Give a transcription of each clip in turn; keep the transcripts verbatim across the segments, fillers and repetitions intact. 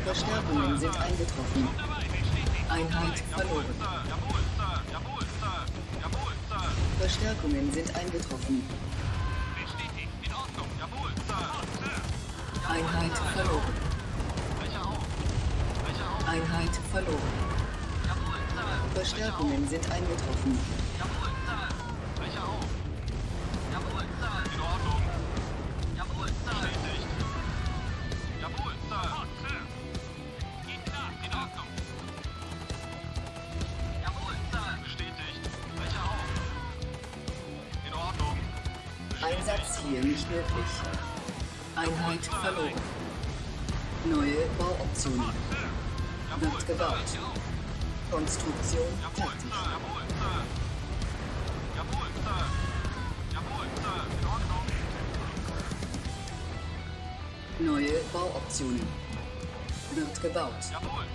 Verstärkungen sind eingetroffen. Einheit verloren. Verstärkungen sind eingetroffen. Einheit verloren. Einheit verloren. Verstärkungen sind eingetroffen. Einsatz hier nicht möglich. Einheit verloren. Neue Bauoptionen. Wird gebaut. Konstruktion fertig. Neue Bauoptionen. Wird gebaut.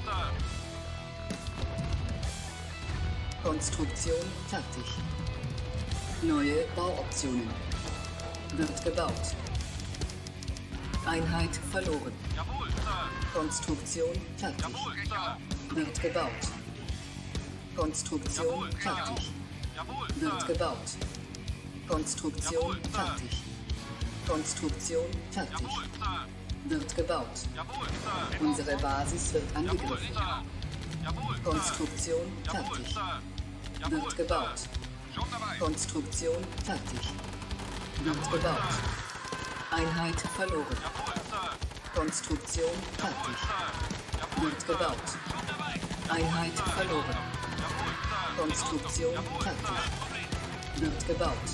Konstruktion fertig. Neue Bauoptionen. Wird gebaut. Einheit verloren. Konstruktion fertig. Wird gebaut. Konstruktion fertig. Wird gebaut. Konstruktion fertig. Konstruktion fertig. Wird gebaut. Unsere Basis wird angegriffen. Konstruktion fertig. Wird gebaut. Konstruktion fertig. Wird gebaut. Einheit verloren. Konstruktion fertig. Wird gebaut. Einheit verloren. Konstruktion fertig. Wird gebaut.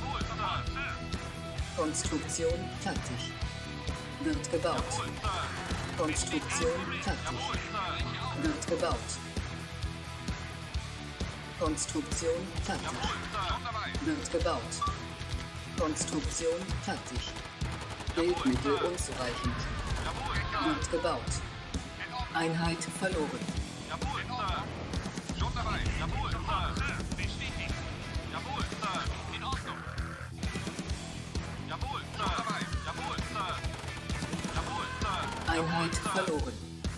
Konstruktion fertig. Wird gebaut. Konstruktion fertig. Wird gebaut. Konstruktion fertig. Wird gebaut. Konstruktion fertig. Bildmittel unzureichend. Wird gebaut. Einheit verloren. Einheit verloren.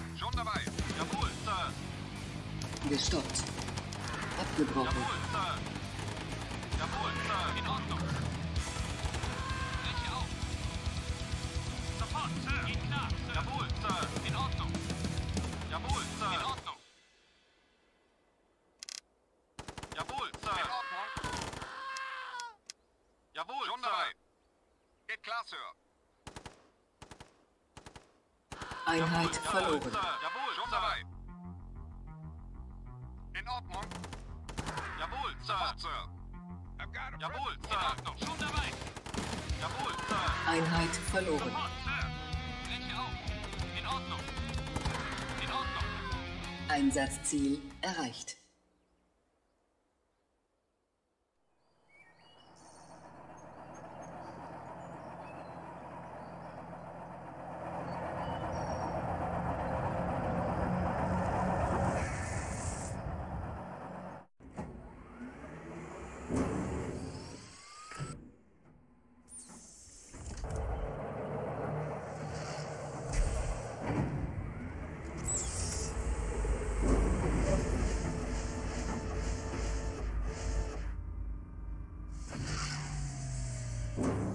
Gestoppt. Abgebrochen. Jawohl, schon dabei. Geht klar, Sir. Einheit verloren. Jawohl, schon dabei. In Ordnung. Jawohl, Sir. Sir. Jawohl, Sir. Schon dabei. Jawohl, Sir. Einheit verloren. Fläche auf. In Ordnung. In Ordnung. Einsatzziel erreicht. You